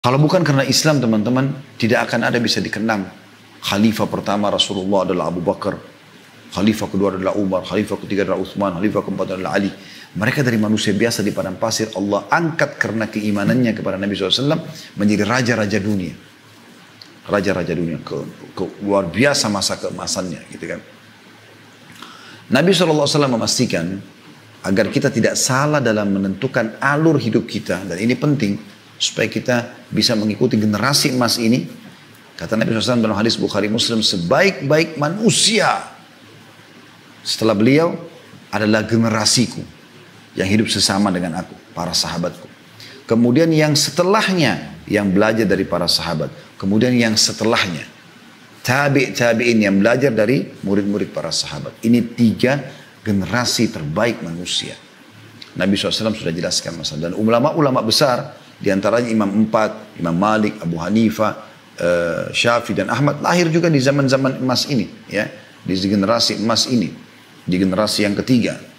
Kalau bukan karena Islam teman-teman, tidak akan ada bisa dikenang. Khalifah pertama Rasulullah adalah Abu Bakar. Khalifah kedua adalah Umar. Khalifah ketiga adalah Uthman. Khalifah keempat adalah Ali. Mereka dari manusia biasa di padang pasir, Allah angkat karena keimanannya kepada Nabi SAW menjadi raja-raja dunia. Raja-raja dunia. Luar biasa masa keemasannya. Gitu kan. Nabi SAW memastikan agar kita tidak salah dalam menentukan alur hidup kita. Dan ini penting supaya kita bisa mengikuti generasi emas ini. Kata Nabi SAW dalam hadis Bukhari Muslim, sebaik-baik manusia setelah beliau adalah generasiku yang hidup sesama dengan aku, para sahabatku. Kemudian yang setelahnya yang belajar dari para sahabat. Kemudian yang setelahnya tabi'in yang belajar dari murid-murid para sahabat. Ini 3 generasi terbaik manusia. Nabi SAW sudah jelaskan masalah. Dan ulama-ulama besar, di antaranya Imam 4, Imam Malik, Abu Hanifah, Syafi'i dan Ahmad lahir juga di zaman-zaman emas ini. Ya, di generasi emas ini. Di generasi yang ketiga.